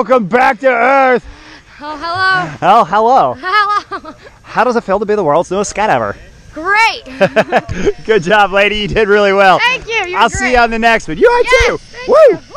welcome back to Earth. Oh, hello. Oh, hello. Hello. How does it feel to be the world's newest skydiver? Great. Good job, lady. You did really well. Thank you. You're I'll great. see you on the next one. You are Yes, too. thank Woo! you.